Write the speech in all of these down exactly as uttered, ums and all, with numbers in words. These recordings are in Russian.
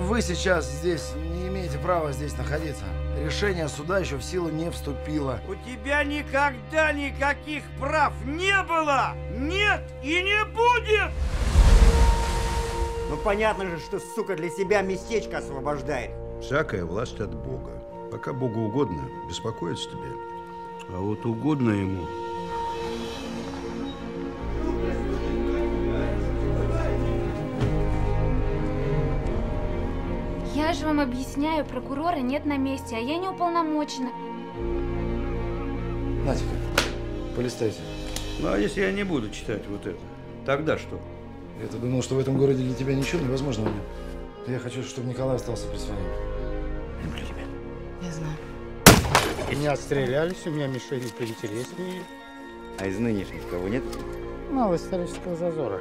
Вы сейчас здесь не имеете права здесь находиться. Решение суда еще в силу не вступило. У тебя никогда никаких прав не было! Нет и не будет! Ну понятно же, что сука для себя местечко освобождает. Всякая власть от Бога. Пока Богу угодно, беспокоиться тебе. А вот угодно ему. Я же вам объясняю, прокурора нет на месте, а я не уполномочена. Натика, полистайте. Ну а если я не буду читать вот это, тогда что? Я-то думал, что в этом городе для тебя ничего невозможного нет. Я хочу, чтобы Николай остался при своем. Люблю тебя. Я знаю. Не отстрелялись, у меня мишени поинтереснее. А из нынешних кого нет? Мало исторического зазора.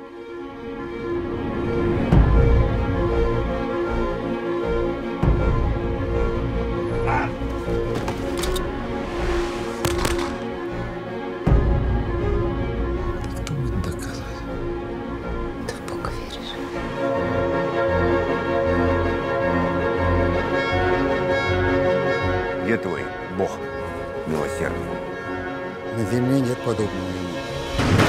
Кто будет доказывать? Ты в Бога веришь? Где твой Бог милосердный? На земле нет подобного ему.